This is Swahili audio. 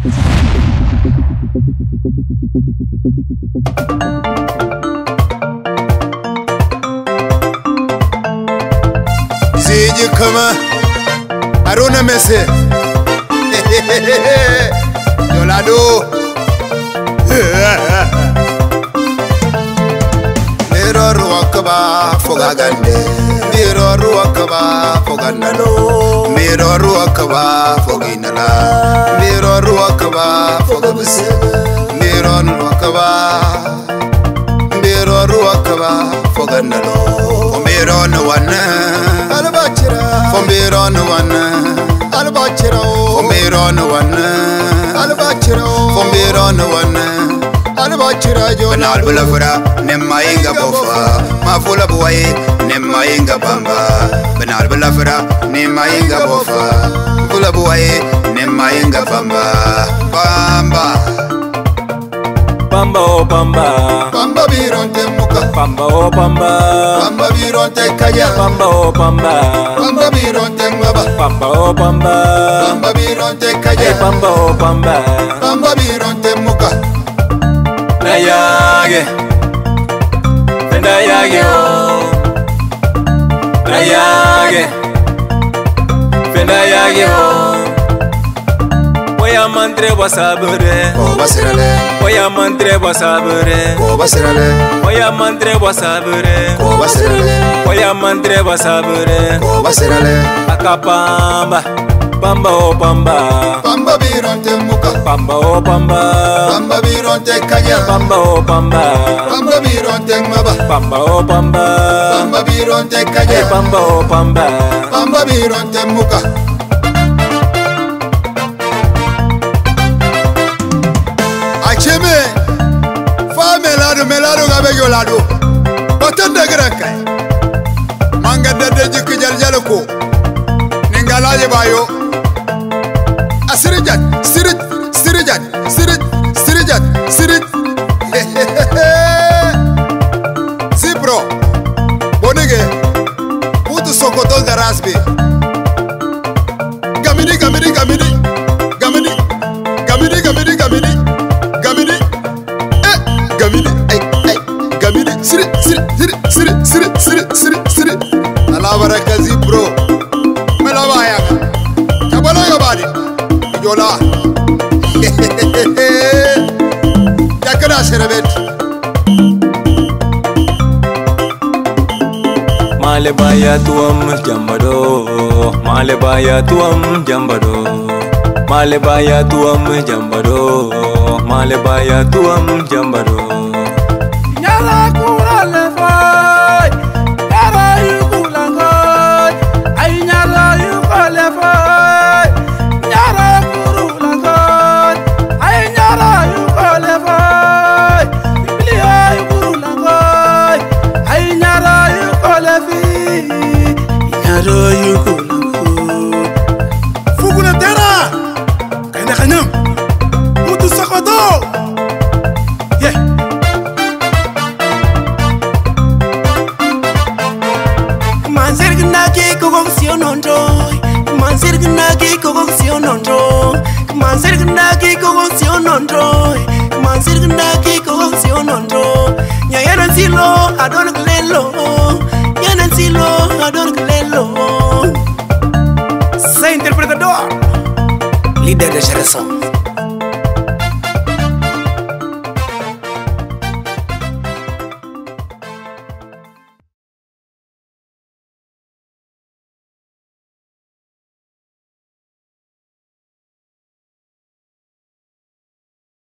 Ziji kama Aruna Mese Yolado Miro ruakaba fogagande Miro ruakaba fogandalo Miro ruakaba foginala Miro ruakaba fogabse Miro ruakaba fogandalo Miro no wana Albachira Miro no wana Albachira Miro no wana Albachira Miro no wana Albachira jo Banal bulafura nemma inga bofa Mafula buwaye nemma inga bamba Banal bulafura nemma inga bofa Mafula buwaye nemma inga bamba Bamba Bamba oh bamba Bamba bironte muka Bamba oh bamba Bamba bironte kaya Bamba oh bamba Bamba bironte maba Bamba oh bamba Bamba bironte kaya Bamba oh bamba Bamba bironte muka Nayage Nayage oh Nayage Nayage oh Oya mantre wasabure Basirale Oya mantre wasabure Basirale Oya mantre wasabure Basirale Oya mantre wasabure Basirale Akapamba Bamba oh bamba Bamba bironte muka Bamba oh bamba Bamba bironte kaya Bamba oh bamba Bamba bironte maba Bamba oh bamba Bamba bironte kaya Bamba oh bamba Bamba bironte muka Acheme Fa melado gabe yolado Batende granka Manga dede jikki jaljalko Ningalaje bayo Asirijat Zibro Bonege Putu sokoton da rasbe Gamini Gamini Siri Allah baraka Zibro Melaba ya Kabalo yobadi Yola Yakana sherebet Malebaya tuam jambado Malebaya tuam jambado Malebaya tuam jambado Malebaya tuam jambado Nyara kura lefai Nyara yukulangoi Ay nyara yukulefai Nyara kuru langoi Ay nyara yukulefai Biblia yukuru langoi Ay nyara yukulefi Nyara yukulangoi Fuguna tera Kaina kanyam Mutu sakoto Yeah Manzergnagi kogongsionondo Manzergnagi kogongsionondo Manzergnagi kogongsionondo Manzergnagi kogongsionondo Nyayana zilo adon